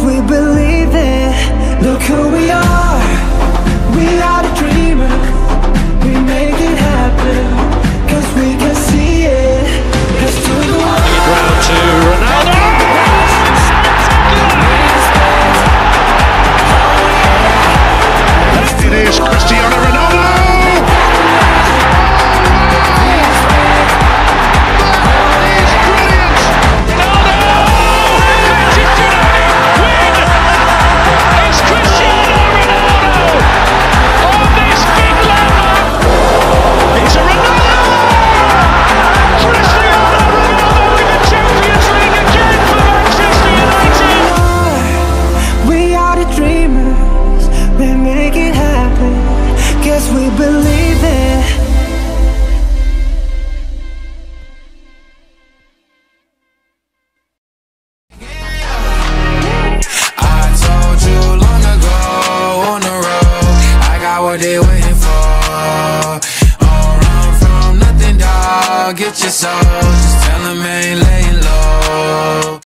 we believe it. Look who we are the dreamers. We make it happen, cause we can see it. Let's do the world. Round to Ronaldo. It is Cristiano Ronaldo. We believe it. I told you long ago on the road, I got what they waiting for. Don't run from nothing, dog. Get your soul. Just tell them ain't laying low.